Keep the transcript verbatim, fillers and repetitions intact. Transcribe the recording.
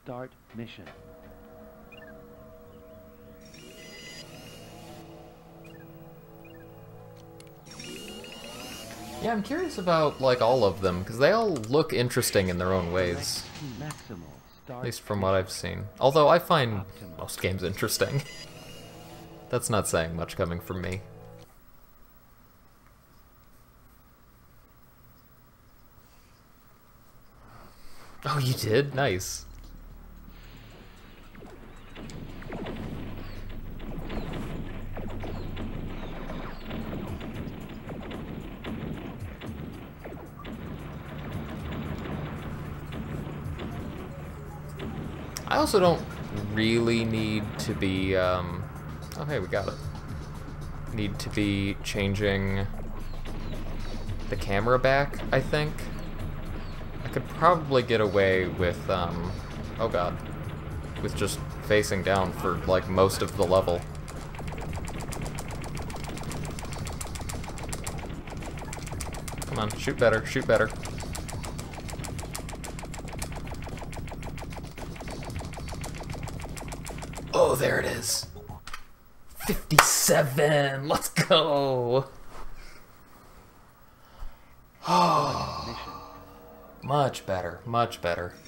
Start mission. Yeah, I'm curious about, like, all of them, because they all look interesting in their own ways. Maximal. Start At least from what I've seen. Although I find most games interesting. That's not saying much coming from me. Oh, you did? Nice. I also don't really need to be, um... oh, hey, we got it. Need to be changing the camera back, I think. I could probably get away with, um... oh god. With just facing down for, like, most of the level. Come on, shoot better, shoot better. Oh, there it is. fifty-seven! Let's go! Oh, much better, much better.